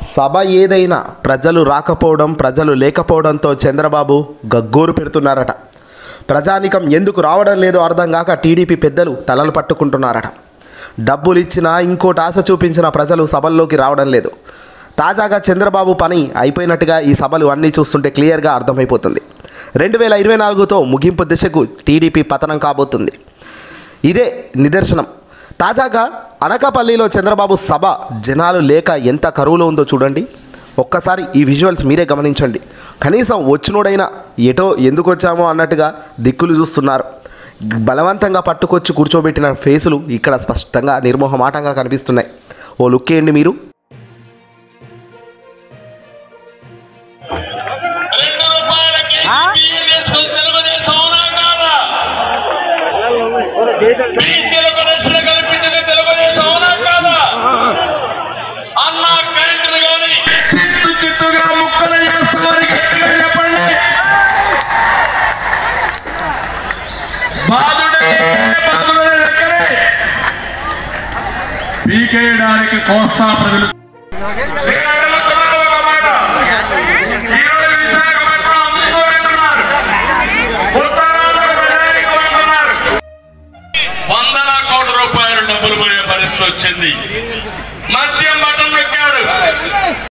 సభ ఏదైనా ప్రజలు రాకపోవడం, ప్రజలు లేకపోవడంతో చంద్రబాబు గగ్గోరు పెడుతున్నారట. ప్రజానికం ఎందుకు రావడం లేదో అర్థం కాక టీడీపీ పెద్దలు తలలు పట్టుకుంటున్నారట. డబ్బులు ఇచ్చినా ఇంకోటి ఆశ చూపించిన ప్రజలు సభల్లోకి రావడం లేదు. తాజాగా చంద్రబాబు పని అయిపోయినట్టుగా ఈ సభలు అన్నీ చూస్తుంటే క్లియర్గా అర్థమైపోతుంది. 2024తో ముగింపు దిశకు టీడీపీ పతనం కాబోతుంది. ఇదే నిదర్శనం. తాజాగా అనకాపల్లిలో చంద్రబాబు సభ జనాలు లేక ఎంత కరువులో ఉందో చూడండి. ఒక్కసారి ఈ విజువల్స్ మీరే గమనించండి. కనీసం వచ్చినోడైనా ఎటో ఎందుకు వచ్చామో అన్నట్టుగా దిక్కులు చూస్తున్నారు. బలవంతంగా పట్టుకొచ్చి కూర్చోబెట్టిన ఫేసులు ఇక్కడ స్పష్టంగా నిర్మోహమాటంగా కనిపిస్తున్నాయి. ఓ లుక్ వేయండి మీరు. పీకేయడానికి కోస్తా ప్రజలు వందల కోట్ల రూపాయలు డబ్బులు పోయే పరిస్థితి వచ్చింది. మద్యం బటన్ నొక్కాడు.